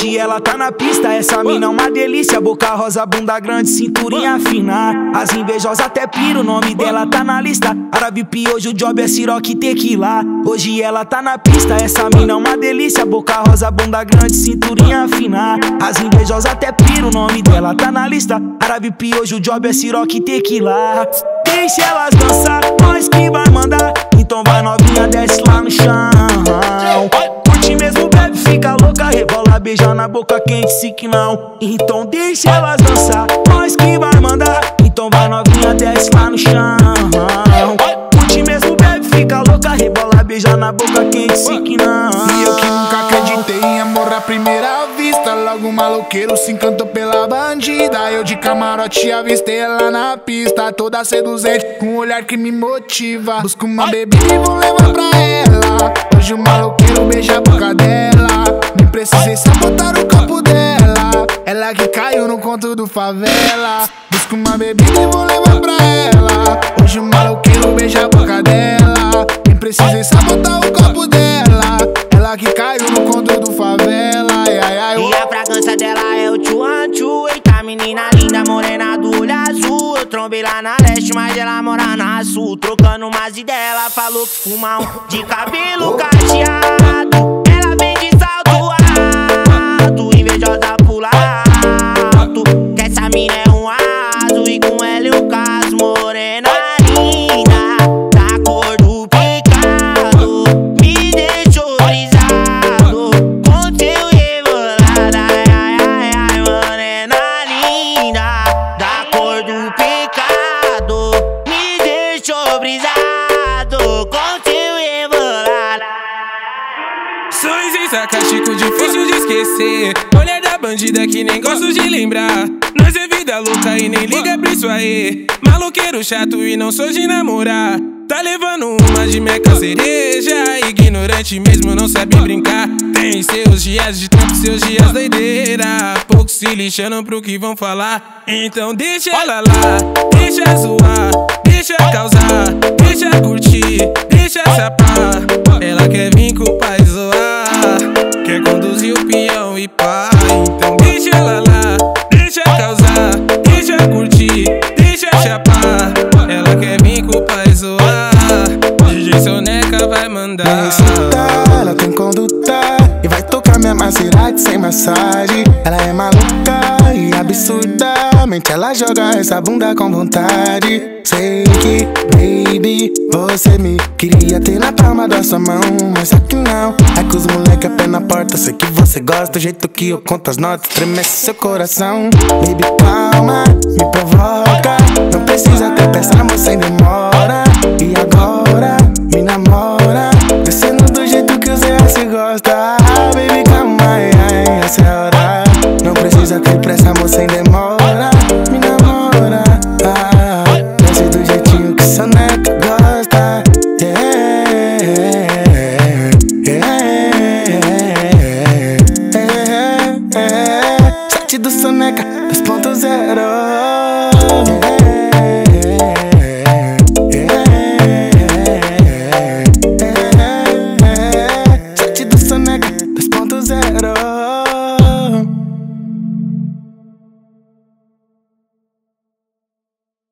Hoje ela tá na pista, essa mina é uma delícia. Boca rosa, bunda grande, cinturinha fina. As invejosas até pira, o nome dela tá na lista. Árabe Piojo, o job é Ciroc e Tequila. Hoje ela tá na pista, essa mina é uma delícia. Boca rosa, bunda grande, cinturinha fina. As invejosas até pira, o nome dela tá na lista. Árabe Piojo, o job é Ciroc e Tequila. Deixa elas dançar, nós que vai mandar. Então vai novinha, desce lá no chão. Curte mesmo, bebe, fica louca, rebola, beija na boca quente, se que não. Então deixa elas dançar, nós que vai mandar. Então vai novinha, desce lá no chão. Curte mesmo, bebe, fica louca, rebola, beija na boca quente, se que não. E eu que nunca acreditei em amor à primeira vista. Logo o maloqueiro se encantou pela bandida. Eu de camarote avistei ela na pista, toda seduzente, com um olhar que me motiva. Busco uma bebida e vou levar pra ela. Hoje o maloqueiro beija a boca dela. Nem precisei sabotar o corpo dela. Ela que caiu no conto do favela. Busco uma bebida e vou levar pra ela. Hoje o maloqueiro beija a boca dela. Nem precisei sabotar o corpo dela. Ela que caiu no conto do favela. Ai, ai, ai, e a fragrância dela é o tchuan-tchu. Eita, menina linda, morena do olho azul. Eu trombei lá na leste, mas ela mora na sul. Trocando umas ideias, ela falou que fuma de cabelo cacheado. Ela vem de salto alto, invejosa pula alto. Que essa mina é um aso e com ela eu caso. Morena linda, da cor do pecado, me deixou brisado com teu rebolado. Ai, ai, ai, ai, morena linda, da cor do pecado, me deixou brisado com teu rebolado. Sonhos em Sacachico, difícil de esquecer. Mulher da bandida que nem gosto de lembrar. Nós é vida louca e nem liga pra isso aí. Maloqueiro chato e não sou de namorar. Tá levando uma de meca cereja. Ignorante mesmo, não sabe brincar. Tem seus dias de trampo, seus dias doideira. Pouco se lixando pro que vão falar. Então deixa ela lá, deixa zoar, deixa causar, deixa curtir, deixa sapar. Ela quer vir com o pai zoar, quer conduzir o peão e pá. Então deixa ela lá, deixa causar, deixa curtir, deixa chapar. Ela quer vir com o pai zoar, DJ Soneca vai mandar. Me excita, ela tem conduta e vai tocar minha Maserati sem massagem. Ela é maluca e absurdamente ela joga essa bunda com vontade. Sei que, baby, você me queria ter na palma da sua mão, mas só que não. É que os moleque é pé na porta. Sei que você gosta do jeito que eu conto as notas, tremece seu coração. Baby, calma, me provoca. Não precisa ter pressa, amor, sem demora. E agora, me namora.